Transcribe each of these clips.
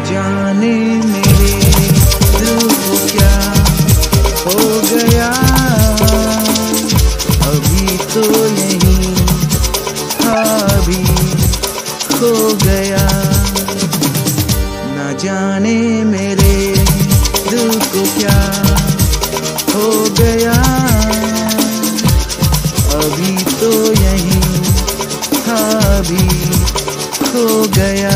जाने मेरे दिल को क्या हो गया, अभी तो यहीं अभी खो गया। न जाने मेरे दिल को क्या हो गया, अभी तो यहीं अभी खो गया।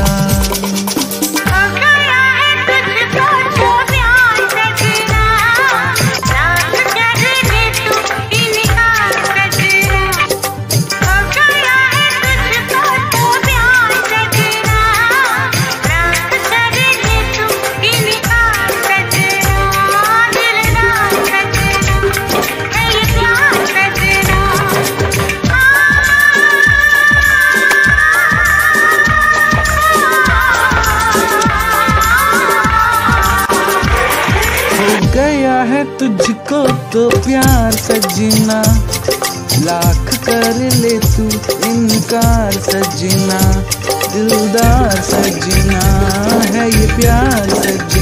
गया है तुझको तो प्यार सजना, लाख कर ले तू इनकार सजना, दिलदार सजना है ये प्यार सजना।